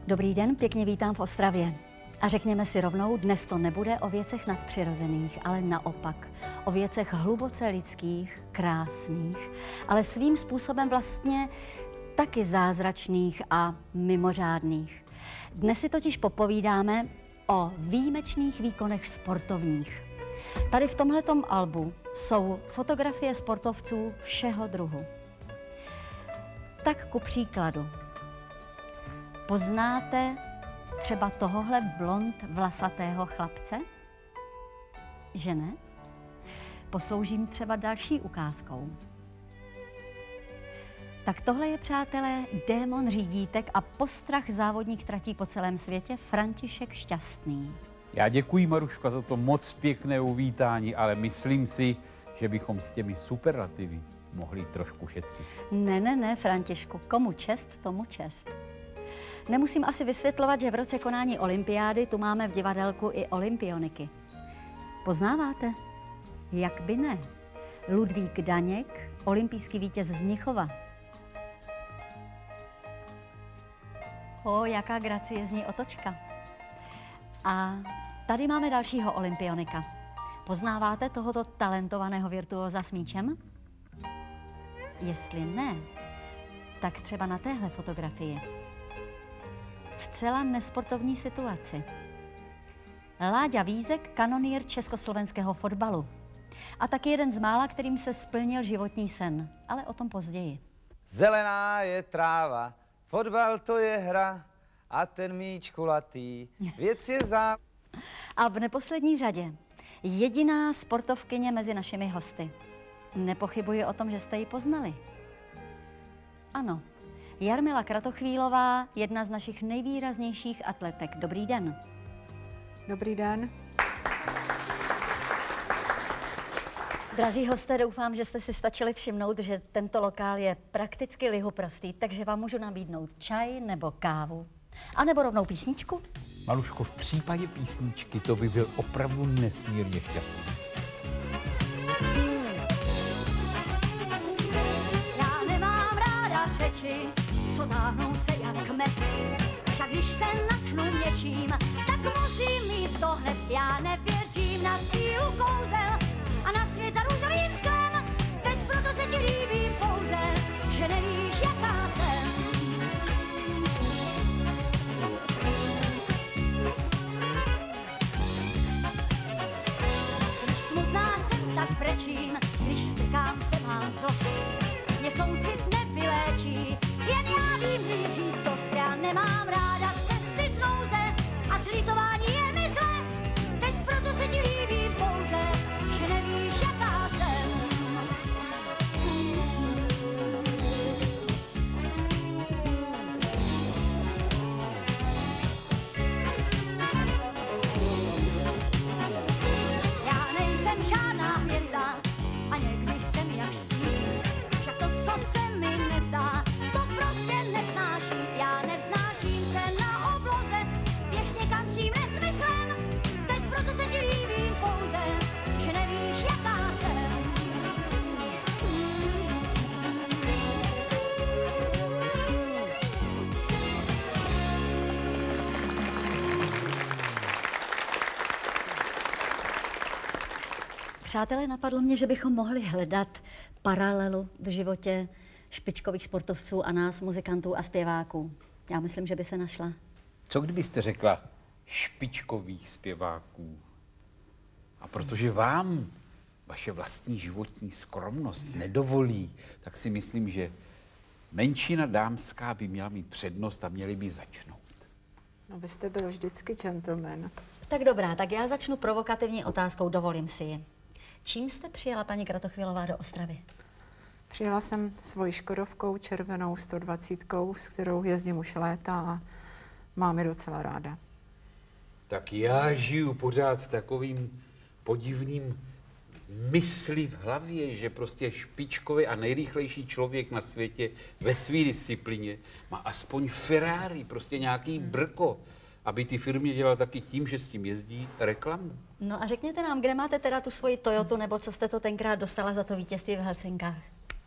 Dobrý den, pěkně vítám v Ostravě. A řekněme si rovnou, dnes to nebude o věcech nadpřirozených, ale naopak o věcech hluboce lidských, krásných, ale svým způsobem vlastně taky zázračných a mimořádných. Dnes si totiž popovídáme o výjimečných výkonech sportovních. Tady v tomhletom albu jsou fotografie sportovců všeho druhu. Tak ku příkladu, poznáte třeba tohohle blond vlasatého chlapce? Že ne? Posloužím třeba další ukázkou. Tak tohle je, přátelé, démon řídítek a postrach závodník tratí po celém světě František Šťastný. Já děkuji, Maruška, za to moc pěkné uvítání, ale myslím si, že bychom s těmi superlativy mohli trošku šetřit. Ne, Františku, komu čest, tomu čest. Nemusím asi vysvětlovat, že v roce konání olympiády tu máme v divadelku i olympioniky. Poznáváte? Jak by ne? Ludvík Daněk, olympijský vítěz z Mnichova. Jaká gracie zní otočka. A tady máme dalšího olympionika. Poznáváte tohoto talentovaného virtuóza s míčem? Jestli ne, tak třeba na téhle fotografii. V celá nesportovní situaci. Láďa Vízek, kanonýr československého fotbalu. A taky jeden z mála, kterým se splnil životní sen. Ale o tom později. Zelená je tráva, fotbal to je hra a ten míč kulatý, věc je A v neposlední řadě jediná sportovkyně mezi našimi hosty. Nepochybuji o tom, že jste ji poznali. Ano, Jarmila Kratochvílová, jedna z našich nejvýraznějších atletek. Dobrý den. Dobrý den. Drazí hosté, doufám, že jste si stačili všimnout, že tento lokál je prakticky lihoprostý, takže vám můžu nabídnout čaj nebo kávu. A nebo rovnou písničku? Maruško, v případě písničky to by byl opravdu nesmírně šťastný. Já nemám ráda řeči, co táhnou se jak med. Však když se natchnu něčím, tak musím mít to hned. Já nevěřím na sílu kouzel a na svět za růžovým sklem. Teď proto se ti líbí pouze, že nevíš, jaká jsem. Když smutná jsem, tak brečím, když strkám se mám zlost. Mě soucit nevyléčí, jen já vím jí říct dost. Já nemám ráda cesty z nouze a slitování je mi zle. Teď proto se ti líbí pouze, že nevíš, jaká jsem. Já nejsem žádná hvězda a někdy jsem jak stín. Však to, co se mi nezdá, to prostě nesnáším. Já nevznáším se na obloze, běž někam s tím nesmyslem. Teď proto se ti líbím pouze, že nevíš, jaká jsem. Přátelé, napadlo mě, že bychom mohli hledat paralelu v životě špičkových sportovců a nás, muzikantů a zpěváků. Já myslím, že by se našla. Co kdybyste řekla špičkových zpěváků? A protože vám vaše vlastní životní skromnost nedovolí, tak si myslím, že menšina dámská by měla mít přednost a měli by začnout. No, vy jste byl vždycky gentleman. Tak dobrá, tak já začnu provokativní otázkou, dovolím si ji. Čím jste přijela, paní Kratochvílová, do Ostravy? Přijela jsem svojí škodovkou červenou 120, s kterou jezdím už léta a mám ji docela ráda. Tak já žiju pořád v takovým podivným mysli v hlavě, že prostě špičkový a nejrychlejší člověk na světě ve své disciplíně má aspoň Ferrari, prostě nějaký brko, aby ty firmy dělal taky tím, že s tím jezdí reklamu. No a řekněte nám, kde máte teda tu svoji Toyotu, nebo co jste to tenkrát dostala za to vítězství v Helsinkách?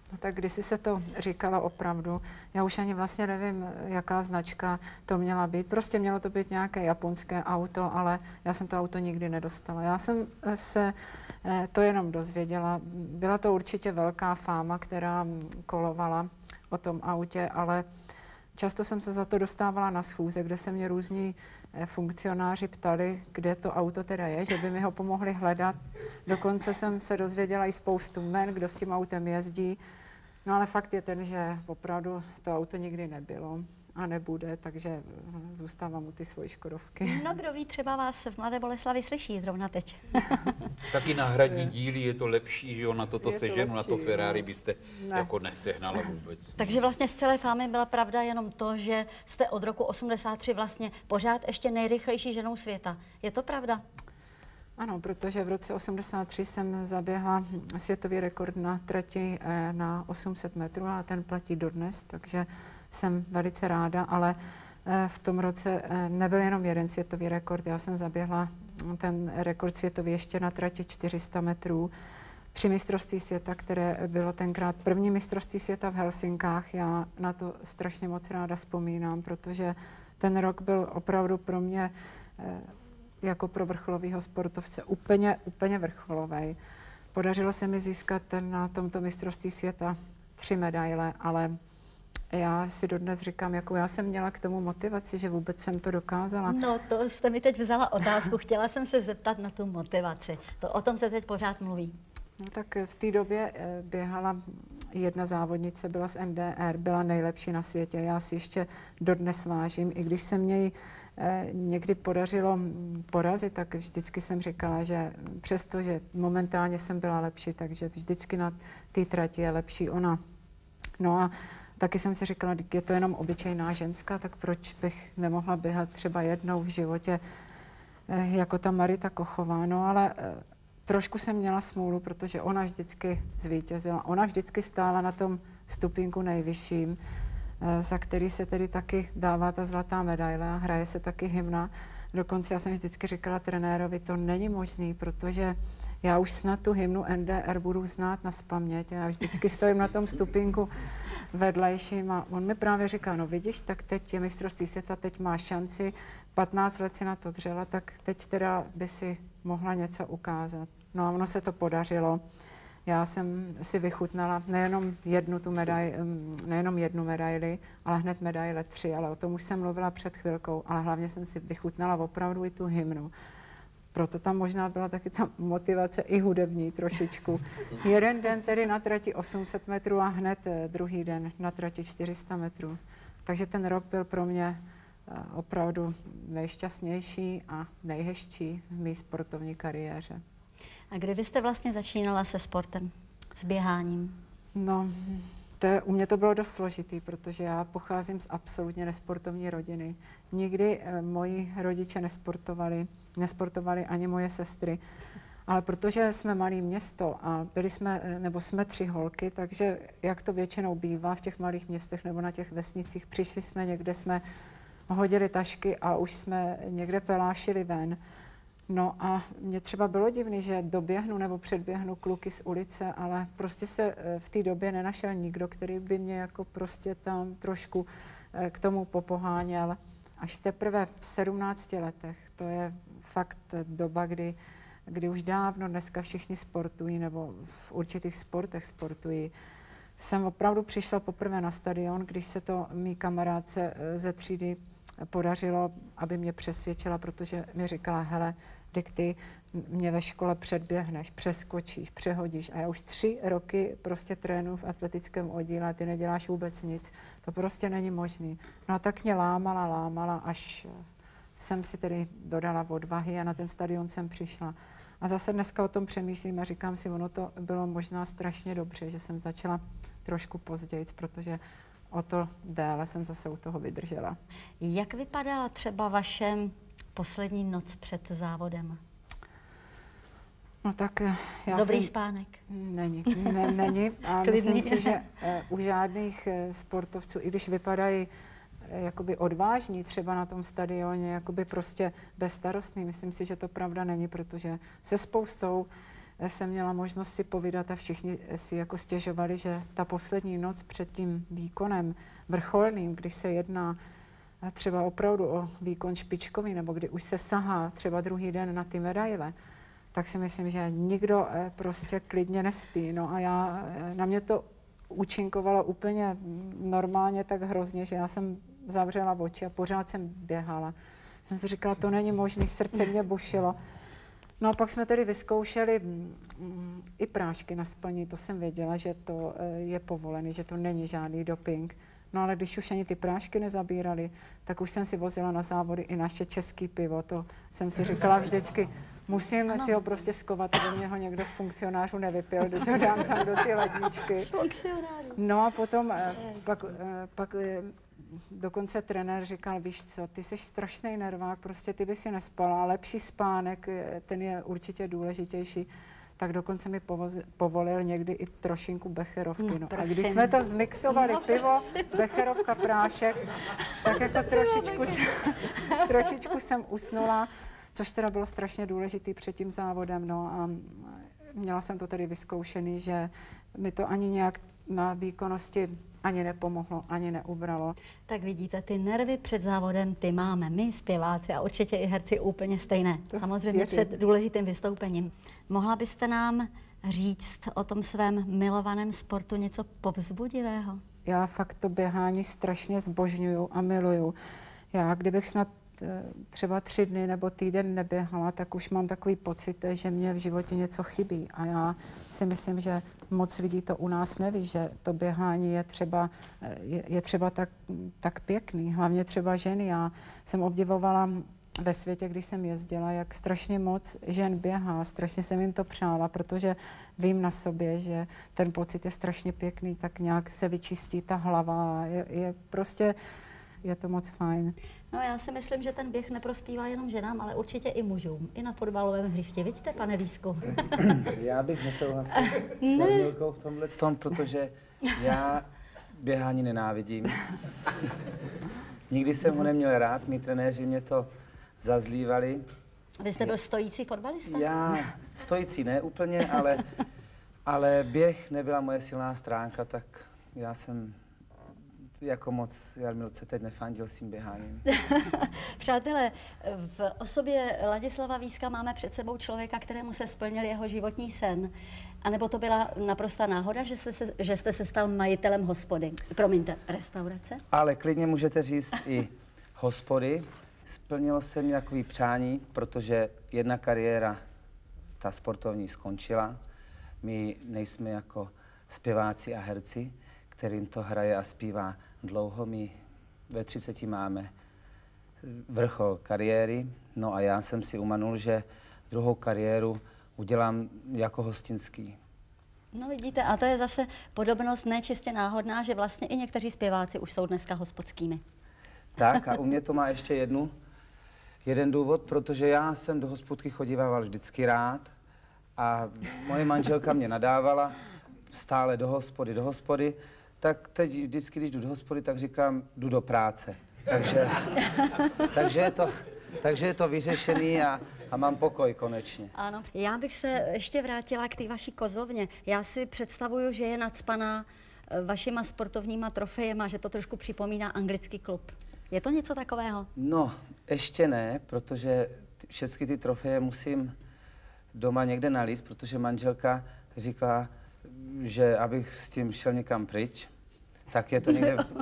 No tak kdysi se to říkalo opravdu. Já už ani vlastně nevím, jaká značka to měla být. Prostě mělo to být nějaké japonské auto, ale já jsem to auto nikdy nedostala. Já jsem se to jenom dozvěděla. Byla to určitě velká fáma, která kolovala o tom autě, ale často jsem se za to dostávala na schůze, kde se mě různí funkcionáři ptali, kde to auto teda je, že by mi ho pomohli hledat. Dokonce jsem se dozvěděla i spoustu jmen, kdo s tím autem jezdí. No ale fakt je ten, že opravdu to auto nikdy nebylo a nebude, takže zůstávám u ty svojí škodovky. No kdo ví, třeba vás v Mladé Boleslavi slyší zrovna teď. Taky náhradní díly je to lepší, že jo, na toto Je to seženu, na to lepší, Ferrari no. byste Ne. jako nesehnala vůbec. Takže vlastně z celé fámy byla pravda jenom to, že jste od roku 83 vlastně pořád ještě nejrychlejší ženou světa. Je to pravda? Ano, protože v roce 83 jsem zaběhla světový rekord na trati na 800 metrů a ten platí dodnes, takže jsem velice ráda, ale v tom roce nebyl jenom jeden světový rekord. Já jsem zaběhla ten rekord světový ještě na trati 400 metrů při mistrovství světa, které bylo tenkrát první mistrovství světa v Helsinkách. Já na to strašně moc ráda vzpomínám, protože ten rok byl opravdu pro mě jako pro vrcholového sportovce úplně vrcholový. Podařilo se mi získat na tomto mistrovství světa 3 medaile, ale já si dodnes říkám, jakou já jsem měla k tomu motivaci, že vůbec jsem to dokázala. No, to jste mi teď vzala otázku. Chtěla jsem se zeptat na tu motivaci. O tom se teď pořád mluví. No tak v té době běhala jedna závodnice, byla z NDR, byla nejlepší na světě. Já si ještě dodnes vážím, i když se mě ji někdy podařilo porazit, tak vždycky jsem říkala, že přesto, že momentálně jsem byla lepší, takže vždycky na té trati je lepší ona. No a taky jsem si říkala, když je to jenom obyčejná ženská, tak proč bych nemohla běhat třeba jednou v životě jako ta Marita Kochová. No ale trošku jsem měla smůlu, protože ona vždycky zvítězila. Ona vždycky stála na tom stupínku nejvyšším, za který se tedy taky dává ta zlatá medaile a hraje se taky hymna. Dokonce já jsem vždycky říkala trenérovi, to není možný, protože já už snad tu hymnu NDR budu znát nazpaměť. Já vždycky stojím na tom stupínku vedlejším a on mi právě říká, no vidíš, tak teď je mistrovství světa, teď máš šanci, 15 let si na to dřela, tak teď teda by si mohla něco ukázat. No a ono se to podařilo. Já jsem si vychutnala nejenom jednu medaili, ale hned medaile 3, ale o tom už jsem mluvila před chvilkou, ale hlavně jsem si vychutnala opravdu i tu hymnu. Proto tam možná byla taky ta motivace i hudební trošičku. Jeden den tedy na trati 800 metrů a hned druhý den na trati 400 metrů. Takže ten rok byl pro mě opravdu nejšťastnější a nejhezčí v mé sportovní kariéře. A kdy vy jste vlastně začínala se sportem, s běháním? No, u mě to bylo dost složitý, protože já pocházím z absolutně nesportovní rodiny. Nikdy moji rodiče nesportovali ani moje sestry, ale protože jsme malé město a jsme 3 holky, takže jak to většinou bývá v těch malých městech nebo na těch vesnicích, přišli jsme někde, jsme hodili tašky a už jsme někde pelášili ven. No a mě třeba bylo divný, že doběhnu nebo předběhnu kluky z ulice, ale prostě se v té době nenašel nikdo, který by mě jako prostě tam trošku k tomu popoháněl. Až teprve v 17 letech, to je fakt doba, kdy už dávno dneska všichni sportují nebo v určitých sportech sportují, jsem opravdu přišla poprvé na stadion, když se to mý kamarádce ze třídy podařilo, aby mě přesvědčila, protože mi říkala, hele, ty mě ve škole předběhneš, přeskočíš, přehodíš a já už 3 roky prostě trénuji v atletickém oddíle a ty neděláš vůbec nic. To prostě není možný. No a tak mě lámala, až jsem si tedy dodala odvahy a na ten stadion jsem přišla. A zase dneska o tom přemýšlím a říkám si, ono to bylo možná strašně dobře, že jsem začala trošku později, protože o to déle jsem zase u toho vydržela. Jak vypadala třeba vaše poslední noc před závodem? No tak Dobrý spánek? Není. A myslím si, že u žádných sportovců, i když vypadají jakoby odvážní třeba na tom stadioně, jakoby prostě bezstarostný, myslím si, že to pravda není, protože se spoustou jsem měla možnost si povídat a všichni si jako stěžovali, že ta poslední noc před tím výkonem vrcholným, kdy se jedná třeba opravdu o výkon špičkový, nebo kdy už se sahá třeba druhý den na ty medaile, tak si myslím, že nikdo prostě klidně nespí. No a na mě to účinkovalo úplně normálně tak hrozně, že já jsem zavřela oči a pořád jsem běhala. Jsem si říkala, to není možné, srdce mě bušilo. No a pak jsme tedy vyzkoušeli i prášky na spaní, to jsem věděla, že to je povolený, že to není žádný doping. No ale když už ani ty prášky nezabírali, tak už jsem si vozila na závody i naše české pivo. To jsem si říkala vždycky, musím si ho prostě skovat, aby mě ho někdo z funkcionářů nevypil, když ho dám tam do ty ledničky. No a potom pak dokonce trenér říkal, víš co, ty jsi strašný nervák, prostě ty by si nespala, lepší spánek, ten je určitě důležitější. Tak dokonce mi povolil někdy i trošinku becherovky. No. A když jsme to zmixovali, pivo, becherovka, prášek, tak jako trošičku jsem usnula, což teda bylo strašně důležitý před tím závodem. No a měla jsem to tedy vyzkoušený, že mi to ani nějak na výkonnosti ani nepomohlo, ani neubralo. Tak vidíte, ty nervy před závodem ty máme my, zpěváci a určitě i herci úplně stejné. Samozřejmě před důležitým vystoupením. Mohla byste nám říct o tom svém milovaném sportu něco povzbudivého? Já fakt to běhání strašně zbožňuju a miluju. Já kdybych snad třeba 3 dny nebo týden neběhala, tak už mám takový pocit, že mě v životě něco chybí. A já si myslím, že moc lidí to u nás neví, že to běhání je třeba tak pěkný, hlavně třeba ženy. Já jsem obdivovala ve světě, když jsem jezdila, jak strašně moc žen běhá, strašně jsem jim to přála, protože vím na sobě, že ten pocit je strašně pěkný, tak nějak se vyčistí ta hlava, je to moc fajn. No já si myslím, že ten běh neprospívá jenom ženám, ale určitě i mužům. I na fotbalovém hřišti. Vidíte, pane Lísku? Já bych nesouhlasil s Emilkou v tomhle tom, protože já běhání nenávidím. Nikdy jsem ho neměl rád, mý trenéři mě to zazlívali. Vy jste byl stojící fotbalista? Já stojící ne úplně, ale běh nebyla moje silná stránka, tak já jsem jako moc Jarmilce teď nefandil s tím běháním. Přátelé, v osobě Ladislava Víska máme před sebou člověka, kterému se splnil jeho životní sen. A nebo to byla naprostá náhoda, že jste se stal majitelem hospody, promiňte, restaurace? Ale klidně můžete říct i hospody. Splnilo se mi takový přání, protože jedna kariéra, ta sportovní, skončila. My nejsme jako zpěváci a herci, kterým to hraje a zpívá dlouho. My ve 30 máme vrchol kariéry, no a já jsem si umanul, že druhou kariéru udělám jako hostinský. No vidíte, a to je zase podobnost nečistě náhodná, že vlastně i někteří zpěváci už jsou dneska hospodskými. Tak a u mě to má ještě jeden důvod, protože já jsem do hospodky chodíval vždycky rád a moje manželka mě nadávala stále do hospody, tak teď vždycky, když jdu do hospody, tak říkám, jdu do práce. Takže je to vyřešený a mám pokoj konečně. Ano. Já bych se ještě vrátila k té vaší kozlovně. Já si představuju, že je nacpaná vašima sportovníma trofejema, že to trošku připomíná anglický klub. Je to něco takového? No, ještě ne, protože všechny ty trofeje musím doma někde nalíst, protože manželka říkala, že abych s tím šel někam pryč, tak je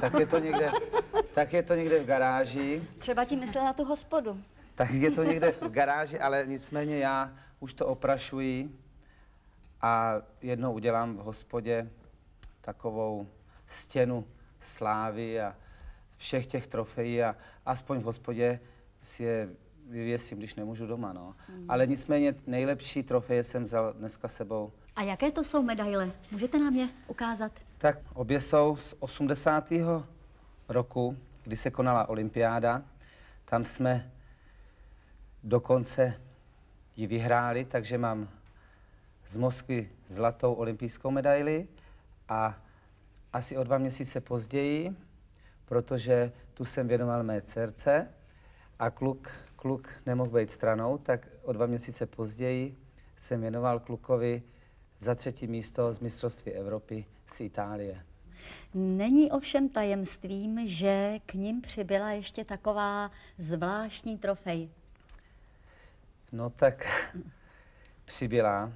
to někde v garáži. Třeba ti myslela tu hospodu. Tak je to někde v garáži, ale nicméně já už to oprašuji a jednou udělám v hospodě takovou stěnu slávy a všech těch trofejí a aspoň v hospodě si je vyvěsím, když nemůžu doma, no. Ale nicméně nejlepší trofeje jsem vzal dneska sebou. A jaké to jsou medaile? Můžete nám je ukázat? Tak obě jsou z 80. roku, kdy se konala olympiáda. Tam jsme dokonce ji vyhráli, takže mám z Moskvy zlatou olympijskou medaili a asi o 2 měsíce později, protože tu jsem věnoval mé dcerce a kluk nemohl být stranou, tak o 2 měsíce později jsem věnoval klukovi za 3. místo z mistrovství Evropy z Itálie. Není ovšem tajemstvím, že k nim přibyla ještě taková zvláštní trofej. No tak přibyla.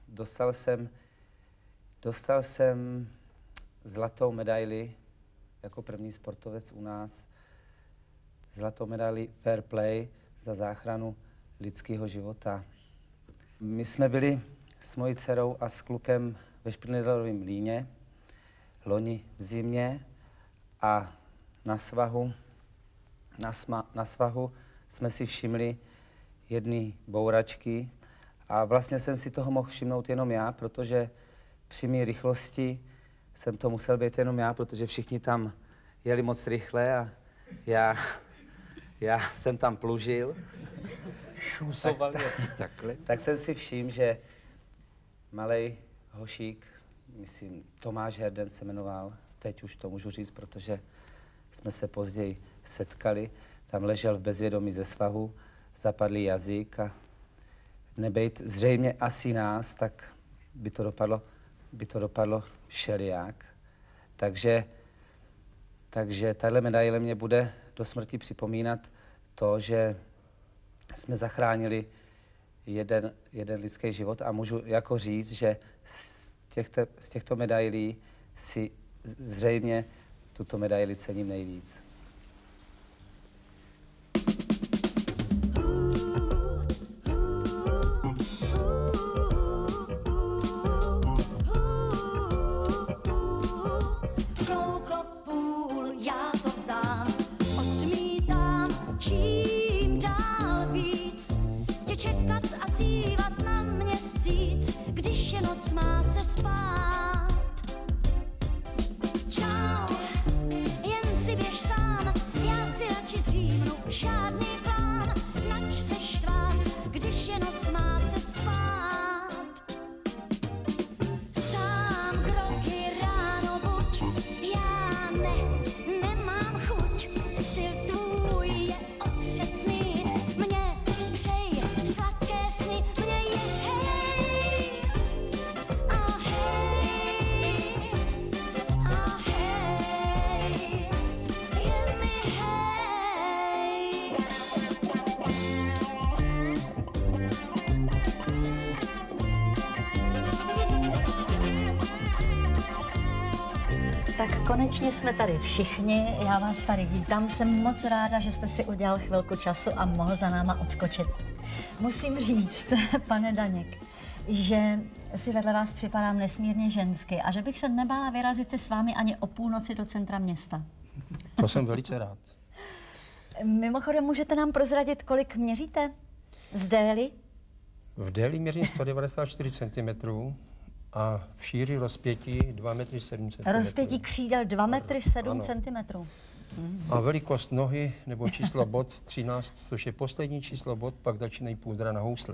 Dostal jsem zlatou medaili jako první sportovec u nás. Zlatou medaili Fair Play za záchranu lidského života. My jsme byli s mojí dcerou a s klukem ve Špindlerovém Mlýně loni v zimě a na svahu jsme si všimli jedné bouračky a vlastně jsem si toho mohl všimnout jenom já, protože při mé rychlosti jsem to musel být jenom já, protože všichni tam jeli moc rychle a já jsem tam plužil. Šusoval takhle. Tak jsem si všiml, že malej hošík, myslím, Tomáš Herden se jmenoval, teď už to můžu říct, protože jsme se později setkali, tam ležel v bezvědomí ze svahu, zapadlý jazyk a nebejt zřejmě asi nás, tak by to dopadlo všelijak. Takže tahle medaile mě bude do smrti připomínat to, že jsme zachránili jeden lidský život a můžu jako říct, že z těchto medailí si zřejmě tuto medaili cením nejvíc. Tak konečně jsme tady všichni, já vás tady vítám, jsem moc ráda, že jste si udělal chvilku času a mohl za náma odskočit. Musím říct, pane Daněk, že si vedle vás připadám nesmírně žensky a že bych se nebála vyrazit se s vámi ani o půlnoci do centra města. To jsem velice rád. Mimochodem, můžete nám prozradit, kolik měříte z dély? V déli měřím 194 cm a v šíři rozpětí 2,7 m. Rozpětí křídel 2,7 m. A velikost nohy nebo číslo bod 13, což je poslední číslo bod, pak začínají půzdra na housle.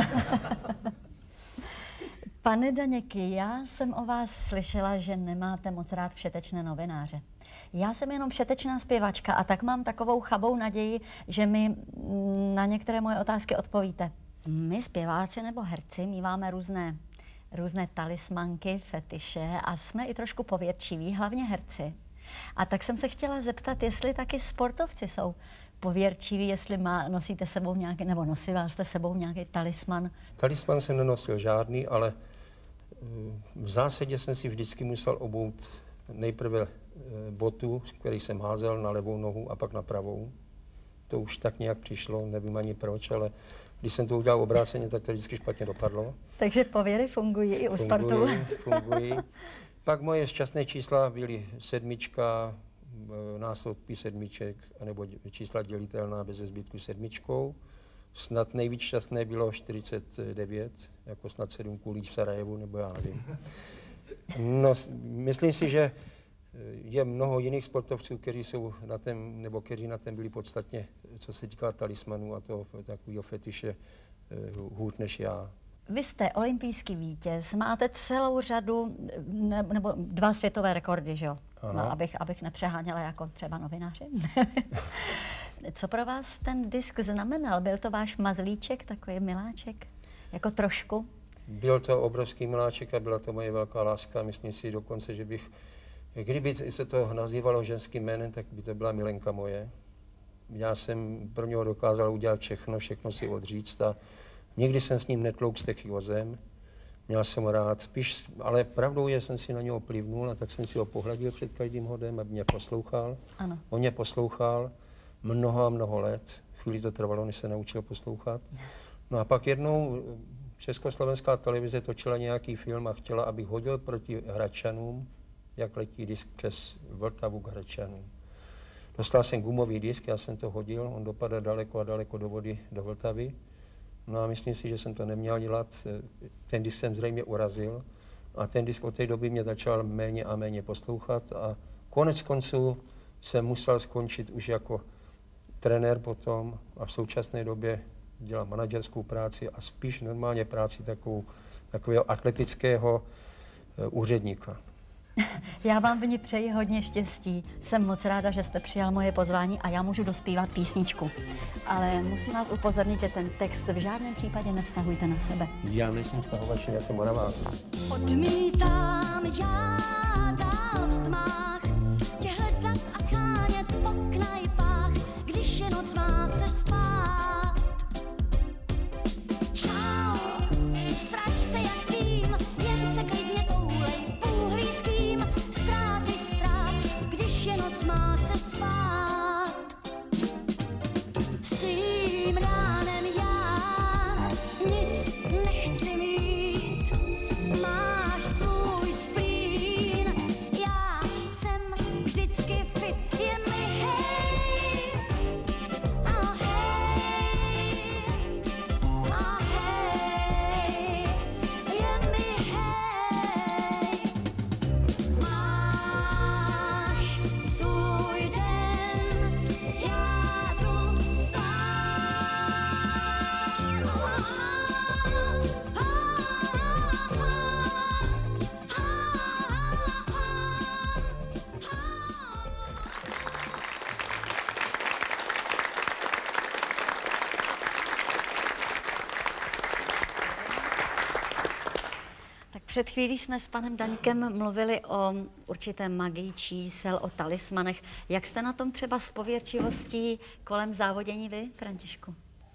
Pane Daněky, já jsem o vás slyšela, že nemáte moc rád všetečné novináře. Já jsem jenom všetečná zpěvačka a tak mám takovou chabou naději, že mi na některé moje otázky odpovíte. My zpěváci nebo herci míváme různé talismanky, fetiše a jsme i trošku pověrčiví, hlavně herci. A tak jsem se chtěla zeptat, jestli taky sportovci jsou pověrčiví, jestli nosíte sebou nějaký, nebo nosila jste sebou nějaký talisman? Talisman jsem nenosil žádný, ale v zásadě jsem si vždycky musel obout nejprve botu, který jsem házel na levou nohu a pak na pravou. To už tak nějak přišlo, nevím ani proč, ale když jsem to udělal obráceně, tak to vždycky špatně dopadlo. Takže pověry fungují i u sportu. Fungují. Pak moje šťastné čísla byly 7, násobky sedmiček, anebo čísla dělitelná bez zbytku 7. Snad nejvíc šťastné bylo 49, jako snad 7 kulíč v Sarajevu, nebo já nevím. No, myslím si, že je mnoho jiných sportovců, kteří jsou na tém, nebo kteří na tém byli podstatně, co se týká talismanů a toho takového fetiše, hůř než já. Vy jste olympijský vítěz, máte celou řadu, nebo 2 světové rekordy, že jo? No, abych nepřeháněla jako třeba novináři. Co pro vás ten disk znamenal? Byl to váš mazlíček, takový miláček? Jako trošku? Byl to obrovský miláček a byla to moje velká láska. Myslím si dokonce, že bych, kdyby se to nazývalo ženským jménem, tak by to byla milenka moje. Já jsem pro něho dokázal udělat všechno si odříct a nikdy jsem s ním netlouk stechy o zem. Měl jsem ho rád, spíš, ale pravdou je, jsem si na něho plivnul a tak jsem si ho pohladil před každým hodem, aby mě poslouchal. Ano. On mě poslouchal mnoho a mnoho let. Chvíli to trvalo, než se naučil poslouchat. No a pak jednou Československá televize točila nějaký film a chtěla, abych hodil proti Hradčanům, jak letí disk přes Vltavu k Hradčanům. Dostal jsem gumový disk, já jsem to hodil, on dopadl daleko a daleko do vody, do Vltavy. No a myslím si, že jsem to neměl dělat, ten disk jsem zřejmě urazil a ten disk od té doby mě začal méně a méně poslouchat a konec konců jsem musel skončit už jako trenér potom a v současné době dělám manažerskou práci a spíš normálně práci takového atletického úředníka. Já vám v ní přeji hodně štěstí. Jsem moc ráda, že jste přijal moje pozvání a já můžu dospívat písničku. Ale musím vás upozornit, že ten text v žádném případě nevztahujte na sebe. Já nejsem vztahovač, já jsem Moravák. Odmítám já dál v tmách tě hledat a schánět po knajpách, když je noc má se spát. Čau, strač se jak tým, jen se klidně koulej půhlízkým. Ztráty ztrát, když je noc má se spát. S tím ránem já nic nechci mít. Máš svůj splín, já jsem vždycky fit, je mi hej. A hej, je mi hej. Máš svůj den, já jdu Tak před chvílí jsme s panem Daňkem mluvili o určité magii čísel, o talismanech. Jak jste na tom třeba s pověrčivostí kolem závodění vy, Františku?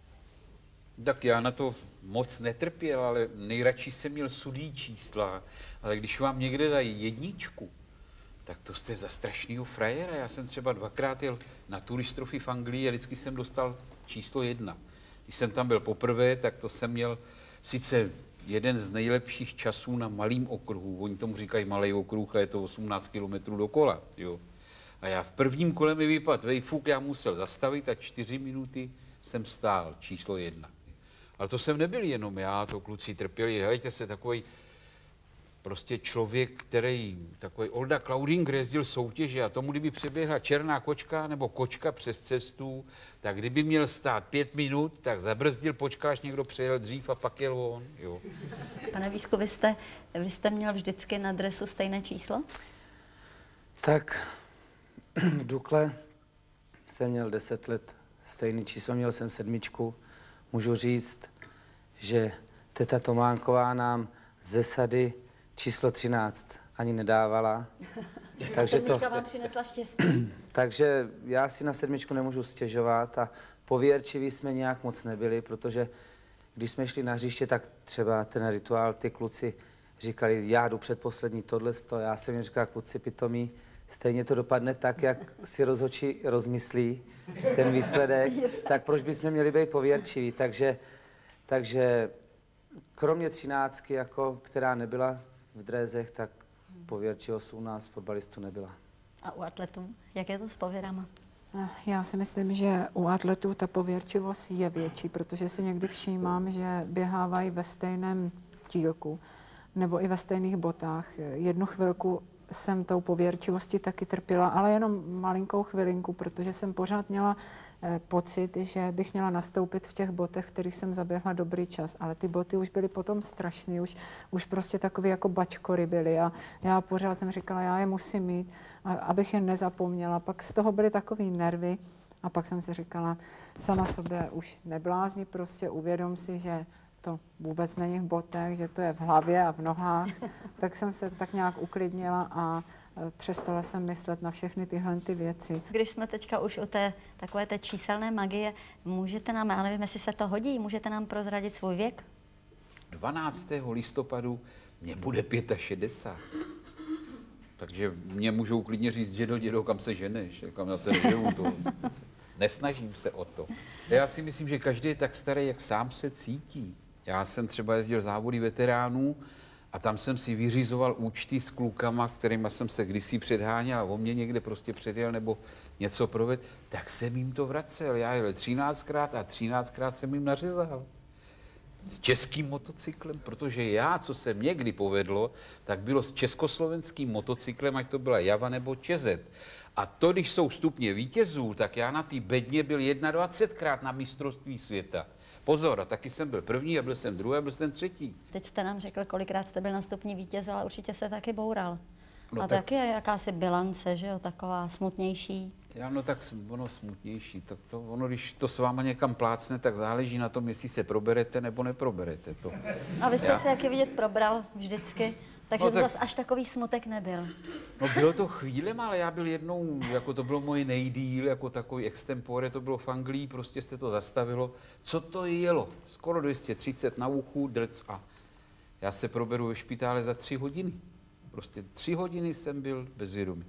Tak já na to moc netrpěl, ale nejradši jsem měl sudý čísla. Ale když vám někde dají jedničku, tak to jste za strašnýho frajera. Já jsem třeba 2krát jel na turistrofy v Anglii a vždycky jsem dostal číslo 1. Když jsem tam byl poprvé, tak to jsem měl sice jeden z nejlepších časů na malým okruhu. Oni tomu říkají malý okruh a je to 18 kilometrů dokola. Jo. A já v prvním kole mi vypadl vejfuk, já musel zastavit a 4 minuty jsem stál, číslo 1. Ale to jsem nebyl jenom já, to kluci trpěli. Hejte se, takový prostě člověk, který, takový Olda Klaudinger jezdil soutěže a tomu, kdyby přeběhla černá kočka nebo kočka přes cestu, tak kdyby měl stát 5 minut, tak zabrzdil, počkal, až někdo přejel dřív a pak jel on. Jo. Pane Vísku, vy jste měl vždycky na dresu stejné číslo? Tak v Dukle jsem měl 10 let stejný číslo, měl jsem 7. Můžu říct, že teta Tománková nám ze sady číslo 13 ani nedávala. Takže sedmička vám přinesla štěstí. Takže já si na 7 nemůžu stěžovat a pověrčiví jsme nějak moc nebyli, protože když jsme šli na hřiště, tak třeba ten rituál, ty kluci říkali, já jdu předposlední tohleto, já jsem jim říkal, kluci pitomí, stejně to dopadne tak, jak si rozhodčí rozmyslí ten výsledek, tak proč bychom měli být pověrčiví? Takže kromě 13, jako, která nebyla v drézech, tak pověrčivost u nás fotbalistů nebyla. A u atletů, jak je to s pověrama? Já si myslím, že u atletů ta pověrčivost je větší, protože si někdy všímám, že běhávají ve stejném tílku nebo i ve stejných botách. Jednu chvilku jsem tou pověrčivostí taky trpěla, ale jenom malinkou chvilinku, protože jsem pořád měla pocit, že bych měla nastoupit v těch botech, v kterých jsem zaběhla dobrý čas, ale ty boty už byly potom strašný, už prostě takový jako bačkory byly a já pořád jsem říkala, já je musím mít, abych je nezapomněla. Pak z toho byly takový nervy a pak jsem si říkala, sama sobě už neblázni, prostě uvědom si, že to vůbec není v botech, že to je v hlavě a v nohách, tak jsem se tak nějak uklidnila a přestala jsem myslet na všechny tyhle ty věci. Když jsme teďka už u takové té číselné magie, můžete nám, já nevím, jestli se to hodí, můžete nám prozradit svůj věk? 12. listopadu mě bude 65. Takže mě můžou klidně říct, dědo, kam se ženeš, kam já se neženu, to. Nesnažím se o to. Já si myslím, že každý je tak starý, jak sám se cítí. Já jsem třeba jezdil závody veteránů a tam jsem si vyřizoval účty s klukama, s kterými jsem se kdysi předháněl a on mě někde prostě předjel nebo něco provedl, tak jsem jim to vracel. Já jel 13krát a 13krát jsem jim nařezal. S českým motocyklem, protože já, co se mě kdy povedlo, tak bylo s československým motocyklem, ať to byla Java nebo Čezet. A to, když jsou stupně vítězů, tak já na té bedně byl 21krát na mistrovství světa. Pozor, a taky jsem byl první, a byl jsem druhý, a byl jsem třetí. Teď jste nám řekl, kolikrát jste byl na stupni vítěze, ale určitě se taky boural. No a tak- taky je jakási bilance, že jo, taková smutnější. Já, no tak ono smutnější, tak to, ono, když to s váma někam plácne, tak záleží na tom, jestli se proberete nebo neproberete. To. A vy jste Já- se, jak je vidět, probral vždycky, takže No to tak- zas až takový smutek nebyl. No bylo to chvílem, ale já byl jednou, jako to bylo moje nejdýl, jako takový extempore, to bylo v Anglii, prostě se to zastavilo. Co to jelo? Skoro 230 na uchu, drc a já se proberu ve špitále za 3 hodiny. Prostě 3 hodiny jsem byl bezvědomý.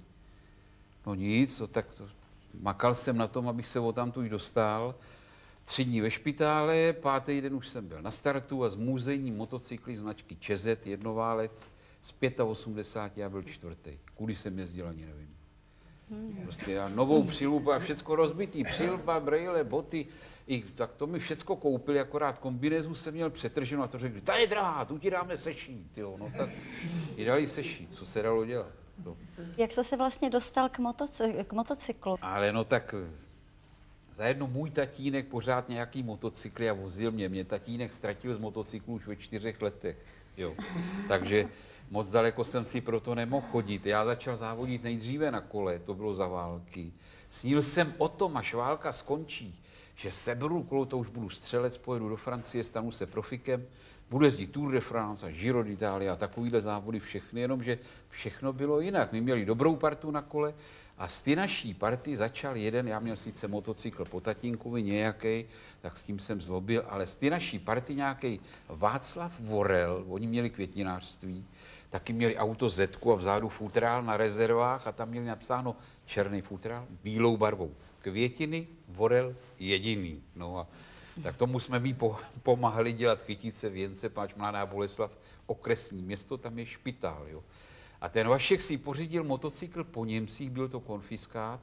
No nic, no tak to, makal jsem na tom, abych se odtamtud dostal. 3 dní ve špitále, 5. den už jsem byl na startu a z muzejní motocykly značky Čezet, jednoválec, z 85 já byl 4. Kudy jsem jezdil, ani nevím. Prostě já novou přilbu a všecko rozbitý, přilba, brejle, boty, tak to mi všecko koupili, akorát kombinézu jsem měl přetrženo a to řekli, ta je drahá, tu ti dáme sešít, jo, no tak ji dali sešít, co se dalo dělat. No. Jak jste se vlastně dostal k motocyklu? Ale no tak zajedno můj tatínek pořád nějaký motocykly a vozil mě. Mě tatínek ztratil z motocyklu už ve 4 letech. Jo. Takže moc daleko jsem si proto nemohl chodit. Já začal závodit nejdříve na kole, to bylo za války. Snil jsem o tom, až válka skončí, že seberu kolo, to už budu střelec, pojedu do Francie, stanu se profikem, budu jezdit Tour de France a Giro d'Italia a takovýhle závody všechny, jenomže všechno bylo jinak. My měli dobrou partu na kole a z ty naší party začal jeden, já měl sice motocykl po tatínkovi nějaký, tak s tím jsem zlobil, ale z ty naší party nějaký Václav Vorel, oni měli květninářství, taky měli auto Zetku a vzadu futrál na rezervách a tam měli napsáno černý futrál bílou barvou. Květiny, Vorel jediný. No a tak tomu jsme mi pomáhali dělat Kytice, Věnce, páč Mladá Boleslav, okresní město, tam je špitál. Jo. A ten Vašek si pořídil motocykl po Němcích, byl to konfiskát,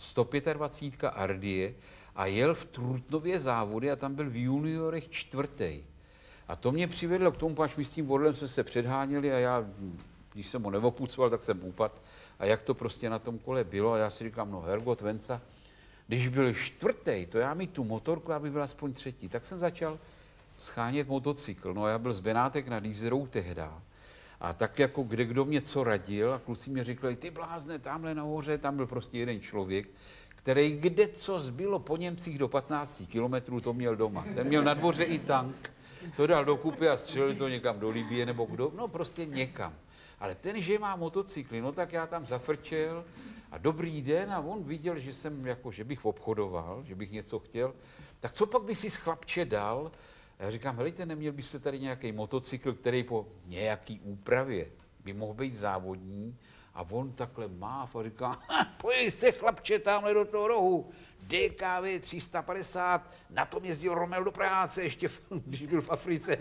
125 Ardie a jel v Trutnově závody a tam byl v juniorech 4. A to mě přivedlo k tomu, až my s tím Vorlem jsme se předháněli a já, když jsem ho neopucoval, tak jsem upadl. A jak to prostě na tom kole bylo, a já si říkám, no Hergot Venca, když byl 4., to já mít tu motorku, aby byl aspoň 3. Tak jsem začal schánět motocykl. No já byl z Benátek nad Jízerou tehda. A tak jako kdo mě co radil a kluci mě říkali, ty blázne, tamhle nahoře, tam byl prostě jeden člověk, který kde co zbylo po Němcích do 15 kilometrů, to měl doma. Ten měl na dvoře i tank, to dal do kupy a střelil to někam do Libye nebo kdo, no prostě někam. Ale ten, že má motocykly, no tak já tam zafrčel a dobrý den a on viděl, že jsem jako, že bych obchodoval, že bych něco chtěl, tak co pak by si s chlapče dal? A já říkám, helejte, neměl byste tady nějaký motocykl, který po nějaký úpravě by mohl být závodní a on takhle máv a říká, pojď se chlapče tamhle do toho rohu, DKV 350, na tom jezdil Romel do práce, ještě když byl v Africe.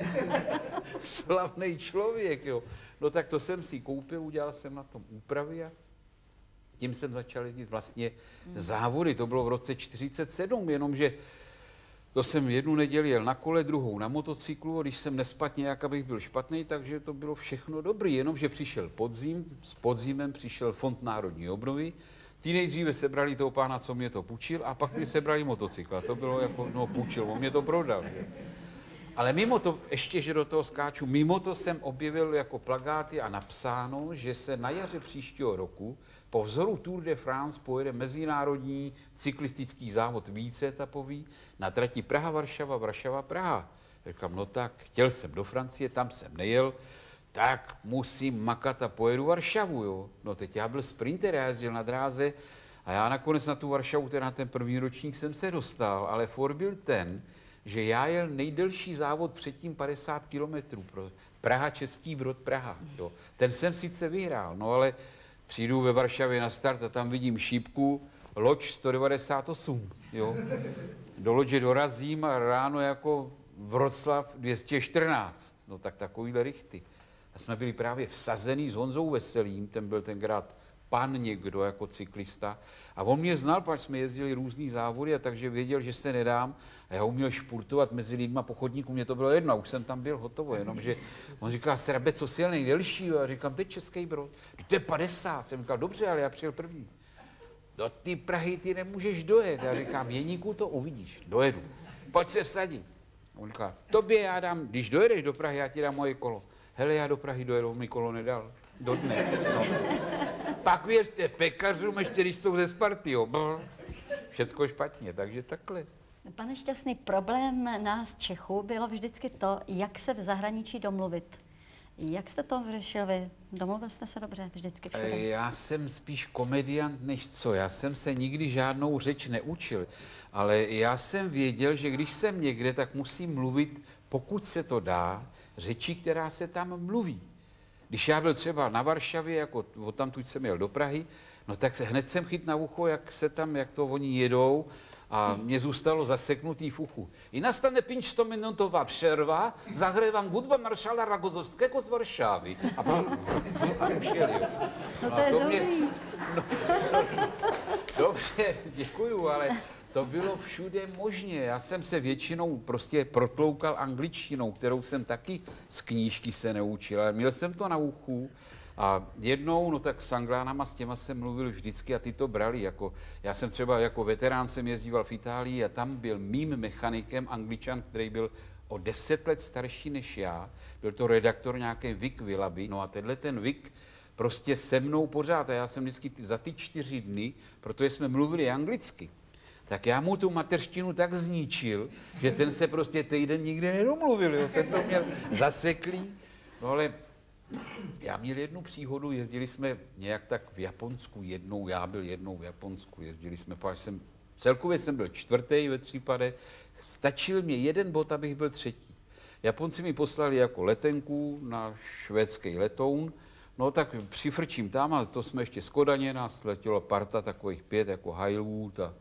Slavný člověk, jo. No tak to jsem si koupil, udělal jsem na tom úpravy a tím jsem začal jezdit vlastně závody. To bylo v roce 47, jenomže to jsem jednu neděli jel na kole, druhou na motocyklu a když jsem nespat nějak, abych byl špatný, takže to bylo všechno dobrý, jenomže přišel podzim, s podzimem přišel Fond národní obnovy, ti nejdříve sebrali toho pána, co mě to půjčil a pak mi sebrali motocykl a to bylo jako, no půjčil, on mě to prodal. Že? Ale mimo to, ještě, že do toho skáču, mimo to jsem objevil jako plakáty a napsáno, že se na jaře příštího roku po vzoru Tour de France pojede mezinárodní cyklistický závod víceetapový na trati Praha-Varšava, Varšava-Praha. Říkám, no tak, chtěl jsem do Francie, tam jsem nejel, tak musím makat a pojedu Varšavu, jo. No teď já byl sprinter, já jezdil na dráze a já nakonec na tu Varšavu, teda na ten první ročník jsem se dostal, ale for byl ten, že já jel nejdelší závod předtím 50 kilometrů, Praha, Český Brod, Praha, jo. Ten jsem sice vyhrál, no ale přijdu ve Varšavě na start a tam vidím šípku, loď 198, jo. Do lodže dorazím a ráno jako Vroclav 214, no tak takovýhle rychty. A jsme byli právě vsazený s Honzou Veselým, ten byl tenkrát pan někdo jako cyklista. A on mě znal, protože jsme jezdili různý závody, a takže věděl, že se nedám. A já uměl špurtovat mezi lidma po chodníku, mě to bylo jedno, už jsem tam byl hotovo, jenomže on říká, Srabe, co si jel nejdelší? A říkám, teď Český Brod. To je 50. Jsem říkal, dobře, ale já přijel první. Do ty Prahy ty nemůžeš dojet. Já říkám, Jeníku, to uvidíš, dojedu. Pojď se vsadit. On říká, tobě já dám, když dojedeš do Prahy, já ti dám moje kolo. Hele, já do Prahy dojedu, mi kolo nedal. Dodnes. No. Pak věřte, pekařům ještě, když jsou ze Sparty, jo. Všecko špatně, takže takhle. Pane Šťastný, problém nás Čechů bylo vždycky to, jak se v zahraničí domluvit. Jak jste to vyřešil vy? Domluvil jste se dobře vždycky všude? Já jsem spíš komediant než co. Já jsem se nikdy žádnou řeč neučil, ale já jsem věděl, že když jsem někde, tak musím mluvit, pokud se to dá, řeči, která se tam mluví. Když já byl třeba na Varšavě, jako odtamtud jsem jel do Prahy, no tak hned jsem chyt na ucho, jak to oni jedou, a mě zůstalo zaseknutý v uchu. I nastane 5-minutová přerva, zahrávám hudba maršala Ragozovského z Varšavy. A už jeli, jo. No to je dobrý. Dobře, děkuju, ale to bylo všude možně. Já jsem se většinou prostě protloukal angličtinou, kterou jsem taky z knížky se neučil, ale měl jsem to na uchu. A jednou, no tak s Anglánama, s těma jsem mluvil vždycky a ty to brali. Jako, já jsem třeba jako veterán jsem jezdíval v Itálii a tam byl mým mechanikem Angličan, který byl o 10 let starší než já. Byl to redaktor nějaké Vic Willoughby. No a tenhle ten Vic prostě se mnou pořád. A já jsem vždycky za ty 4 dny, protože jsme mluvili anglicky, tak já mu tu mateřštinu tak zničil, že ten se prostě týden nikde nedomluvil. Jo. Ten to měl zaseklý. No ale já měl jednu příhodu, jezdili jsme nějak tak v Japonsku jednou, já byl jednou v Japonsku, jezdili jsme, celkově jsem byl 4. ve třípade, stačil mě jeden bod, abych byl 3. Japonci mi poslali jako letenku na švédský letoun, no tak přifrčím tam, ale to jsme ještě z Kodaně, nás letělo parta takových 5, jako Highwood a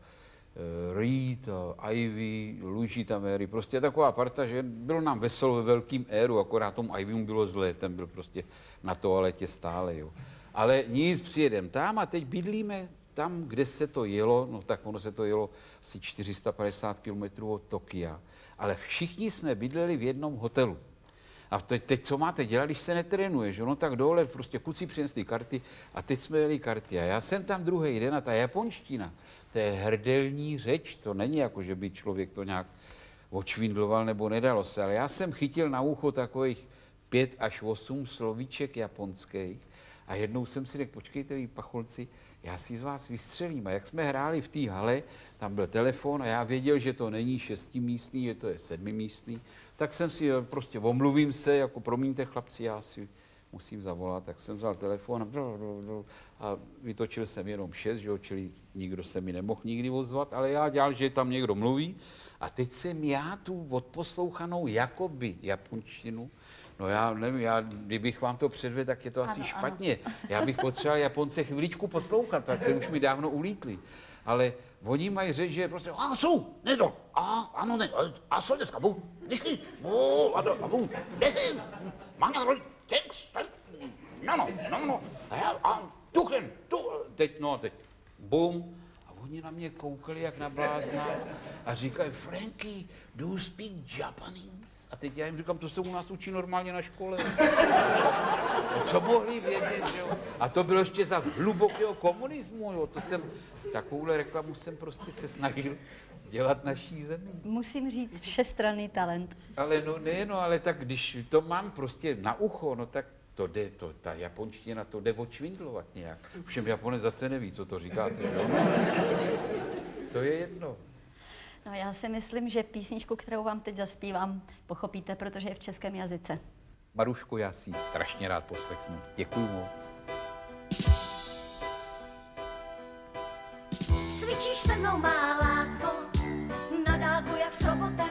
Reed, Ivy, Luigi Tameri, prostě taková parta, že bylo nám veselo ve velkým éru, akorát tomu Ivymu bylo zlé, ten byl prostě na toaletě stále, jo. Ale nic, přijedem tam a teď bydlíme tam, kde se to jelo, no tak ono se to jelo asi 450 km od Tokia, ale všichni jsme bydleli v jednom hotelu. A teď co máte dělat, když se netrénuje, že? No tak dole, prostě kluci přinesli karty a teď jsme jeli karty. A já jsem tam druhý den a ta japonština, to je hrdelní řeč, to není jako, že by člověk to nějak očvindloval nebo nedalo se, ale já jsem chytil na ucho takových 5 až 8 slovíček japonských a jednou jsem si řekl, počkejte vy pacholci, já si z vás vystřelím. A jak jsme hráli v té hale, tam byl telefon a já věděl, že to není 6místný, že to je 7místný, tak jsem si prostě omluvím se, jako promiňte chlapci, já si musím zavolat, tak jsem vzal telefon a vytočil jsem jenom 6, že jo, čili nikdo se mi nemohl nikdy ozvat, ale já dělal, že tam někdo mluví a teď jsem já tu odposlouchanou jakoby japonštinu, no já nevím, kdybych vám to předvedl, tak je to asi špatně. Já bych potřeboval Japonce chviličku poslouchat, tak ty už mi dávno ulítli. Ale oni mají řeč, že prostě, ano, ne, a co dneska, dnešky, teď, bum, a oni na mě koukali jak na blázna a říkají, Franky, do you speak Japanese? A teď já jim říkám, to se u nás učí normálně na škole. Co mohli vědět, jo? A to bylo ještě za hlubokého komunismu, jo? Takovouhle reklamu jsem prostě se snažil dělat naší zemi. Musím říct, všestranný talent. Ale ale tak když to mám prostě na ucho, no tak to jde, ta japonština, to jde odšvindlovat nějak. Všem Japonec zase neví, co to říkáte, jo? To je jedno. No, já si myslím, že písničku, kterou vám teď zaspívám, pochopíte, protože je v českém jazyce. Maruško, já si ji strašně rád poslechnu. Děkuju moc. Cvičíš se mnou, má lásko, na dálku jak s robotem.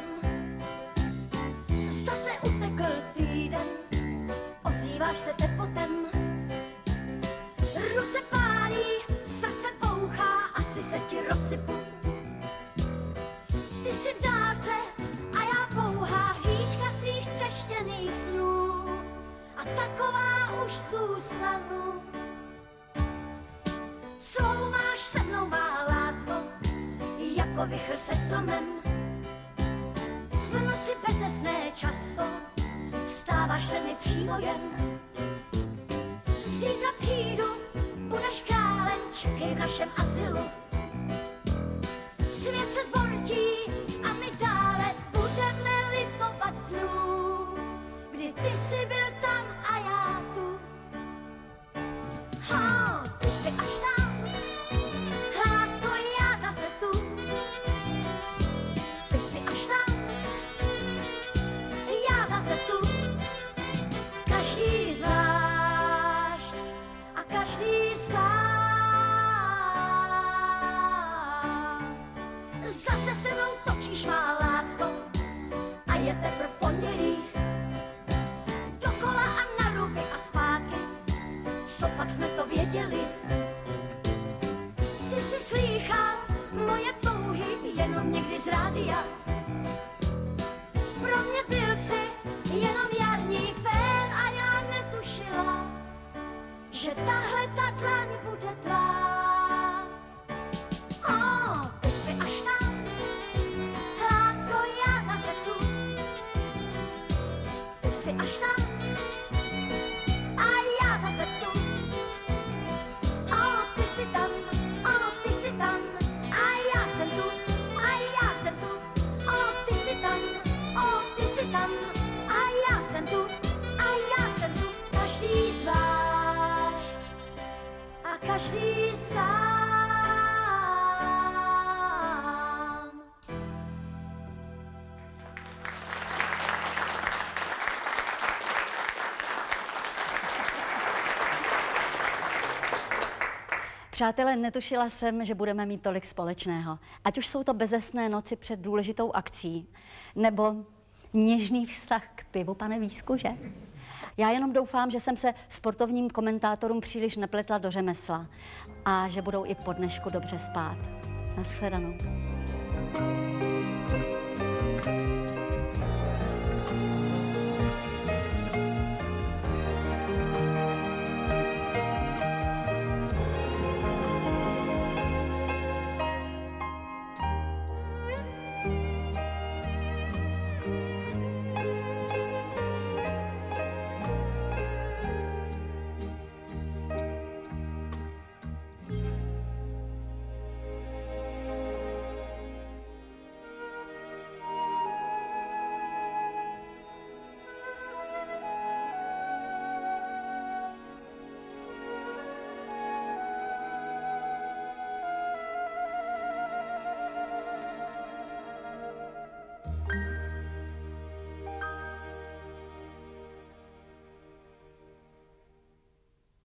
Zase utekl týden, ozýváš se tepotem. Ruce pálí, srdce pouchá, asi se ti rozsypu. Ty jsi v dálce a já pouhá hříčka svých střeštěných snů. A taková už zůstanu. Celou máš se mnou, má lásko, jako vichr se stromem. V noci bezesné často stáváš se mi přívojem. Zítra přijdu, budeš králem, čekej v našem azylu. Svět se zbortí a my dále budeme litovat dnů, kdy ty jsi byl tam a já tu. Ty jsi až tam, lásko, já zase tu. Ty jsi až tam, já zase tu. Každý zvlášť a každý sám. Zase se mnou točíš, má lásko, a je teprv pondělí. Dokola a na ruby a zpátky, co pak jsme to věděli. Ty jsi slýchal moje touhy jenom někdy z rádia. Pro mě byl jsi jenom jarní fén a já netušila, že tahle ta dlaň bude tvá. Ty jsi až tam, lásko, já zase tu. Ty jsi až tam a já zase tu. Ty jsi tam, ty jsi tam a já jsem tu, a já jsem tu. Ty jsi tam, ty jsi tam a já jsem tu, a já jsem tu. Každý zvlášť a každý sám. Přátelé, netušila jsem, že budeme mít tolik společného. Ať už jsou to bezesné noci před důležitou akcí, nebo něžný vztah k pivu, pane Vísku, že? Já jenom doufám, že jsem se sportovním komentátorům příliš nepletla do řemesla a že budou i po dnešku dobře spát. Naschledanou.